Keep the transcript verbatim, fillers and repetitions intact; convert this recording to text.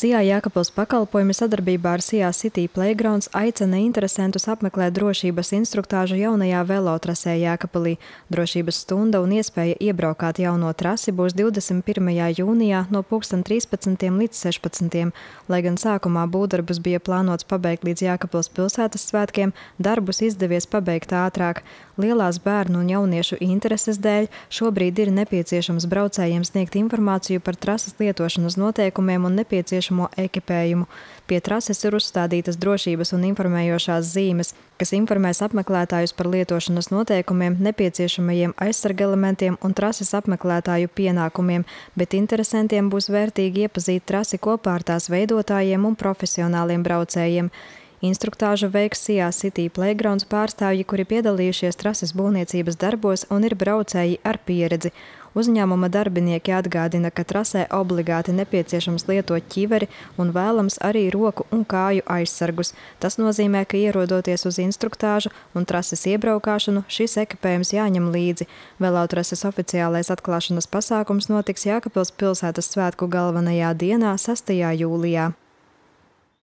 Sijā Jēkabpils pakalpojumi sadarbībā ar Sijā City Playgrounds aicina interesentus apmeklēt drošības instruktāžu jaunajā velotrasē Jēkabpilī. Drošības stunda un iespēja iebraukāt jauno trasi būs divdesmit pirmajā jūnijā no pulksten trīspadsmitiem līdz sešpadsmitiem. Lai gan sākumā būvdarbus bija plānots pabeigt līdz Jēkabpils pilsētas svētkiem, darbus izdevies pabeigt ātrāk. Lielās bērnu un jauniešu intereses dēļ šobrīd ir nepieciešams braucējiem sniegt informāciju par trases lietošanas noteikumiem un nepieciešamo ekipējumu. Pie trases ir uzstādītas drošības un informējošās zīmes, kas informēs apmeklētājus par lietošanas noteikumiem, nepieciešamajiem aizsargelementiem un trases apmeklētāju pienākumiem, bet interesantiem būs vērtīgi iepazīt trasi kopā ar tās veidotājiem un profesionāliem braucējiem. Instruktāžu veiks Sijā City Playgrounds pārstāvji, kuri piedalījušies trases būvniecības darbos un ir braucēji ar pieredzi. Uzņēmuma darbinieki atgādina, ka trasē obligāti nepieciešams lietot ķiveri un vēlams arī roku un kāju aizsargus. Tas nozīmē, ka ierodoties uz instruktāžu un trases iebraukšanu, šis ekipējums jāņem līdzi. Velotrases oficiālais atklāšanas pasākums notiks Jēkabpils pilsētas svētku galvenajā dienā, sestajā jūlijā.